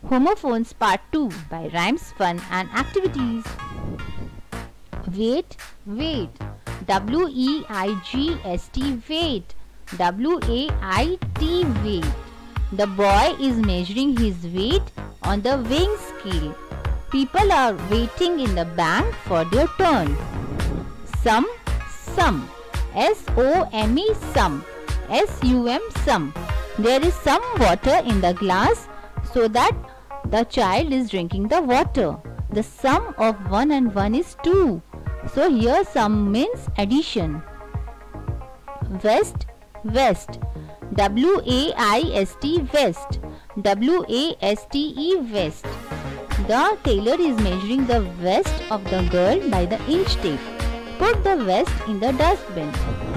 Homophones Part 2 by Rhymes, Fun and Activities. Weight, weight. W-E-I-G-S-T, weight. W-A-I-T, weight. The boy is measuring his weight on the weighing scale. People are waiting in the bank for their turn. Sum, sum. S-O-M-E, sum. S-U-M, sum. There is some water in the glass so that the child is drinking the water. The sum of 1 and 1 is 2. So here sum means addition. West, west. W-A-I-S-T, west. W-A-S-T-E, west. The tailor is measuring the waist of the girl by the inch tape. Put the waist in the dustbin.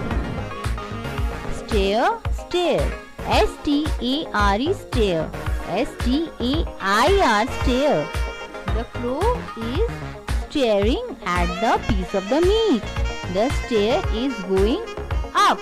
Stair, stair. S-T-A-R-E, stair. S-T-A-I-R, stair. The crow is staring at the piece of the meat. The stair is going up.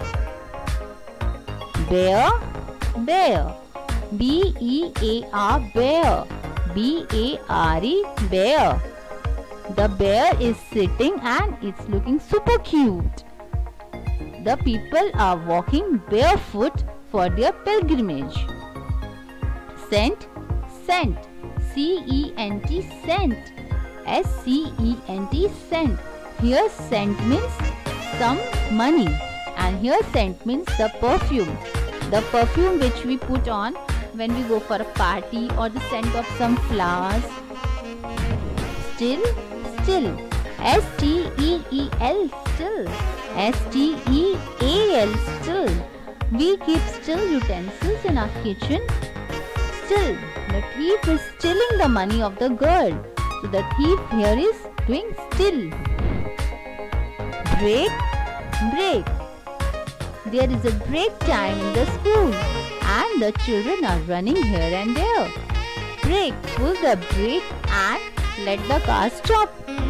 Bear, bear. B-E-A-R, bear. B-A-R-E, bear. The bear is sitting and it's looking super cute. The people are walking barefoot for their pilgrimage. Cent, cent. C-E-N-T, cent. S-C-E-N-T, cent. Here cent means some money and here scent means the perfume. The perfume which we put on when we go for a party, or the scent of some flowers. Still, still. S-T-E-E-L, still. S-T-E-A-L, still. We keep still utensils in our kitchen. Still, the thief is stealing the money of the girl. So the thief here is doing still. Break, break. There is a break time in the school and the children are running here and there. Break, pull the brake and let the car stop.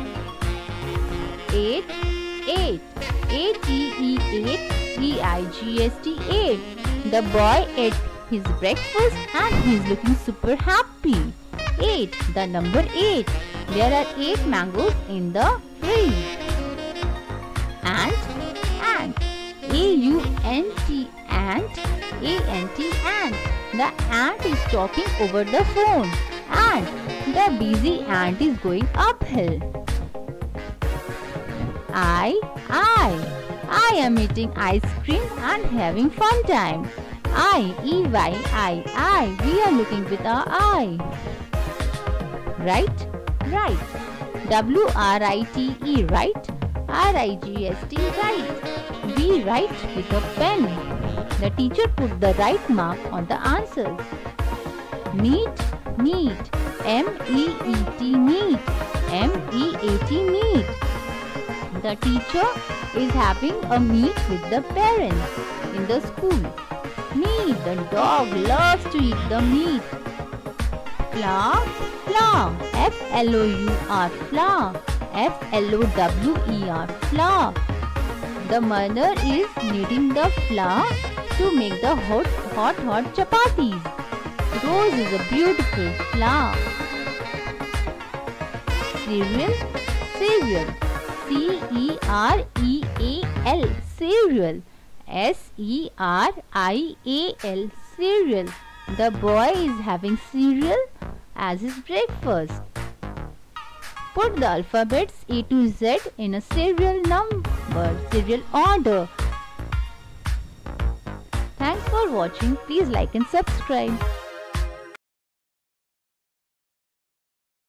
8, 8. A-T-E-8-E-I-G-S-T, 8. The boy ate his breakfast and he is looking super happy. 8, the number 8. There are 8 mangoes in the fridge. Ant, ant. A-U-N-T, ant. A-N-T, ant. The ant is talking over the phone. Ant, the busy ant is going uphill. I am eating ice cream and having fun time. I, we are looking with our eye. Right, right. W-R-I-T-E, right. R-I-G-S-T, right. We write with a pen. The teacher put the right mark on the answers. Meet, meet. M-E-E-T, meet. M-E-A-T, meet. The teacher is having a meet with the parents in the school. Meat, the dog loves to eat the meat. Flour, flour. F-L-O-U-R, flour. F-L-O-W-E-R, flour. The mother is kneading the flour to make the hot chapatis. Rose is a beautiful flower. Cereal, cereal. C-E-R-E-A-L, cereal. S-E-R-I-A-L, cereal. The boy is having cereal as his breakfast. Put the alphabets A to Z in a serial order. Thanks for watching. Please like and subscribe.